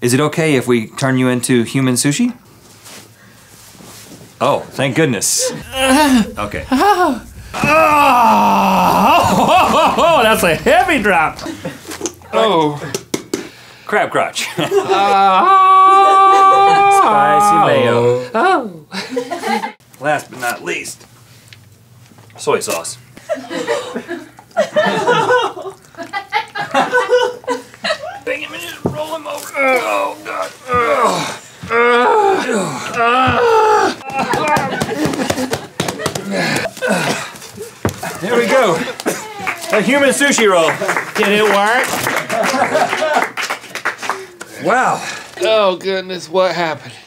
Is it okay if we turn you into human sushi? Oh, thank goodness. Okay. Oh, that's a heavy drop. Oh. Crab crotch. Spicy mayo. Oh. Last but not least, soy sauce. Bang him and just roll him over. Oh, God. There we go. A human sushi roll. Did it work? Wow. Oh, goodness, what happened?